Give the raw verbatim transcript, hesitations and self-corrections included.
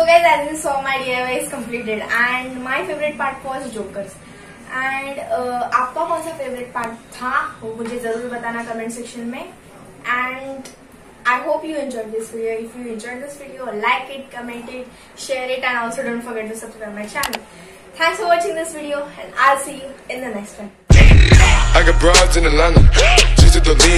guys, as you saw, my D I Y is completed and my favorite part was jokers. And uh, आपका कौन सा favorite part था वो मुझे जरूर बताना comment section में. And I hope you enjoyed this video. If you enjoyed this video, like it, comment it, share it, and also don't forget to subscribe my channel. Thanks for watching this video, and I'll see you in the next one. I got broads in Atlanta. Just at the lean.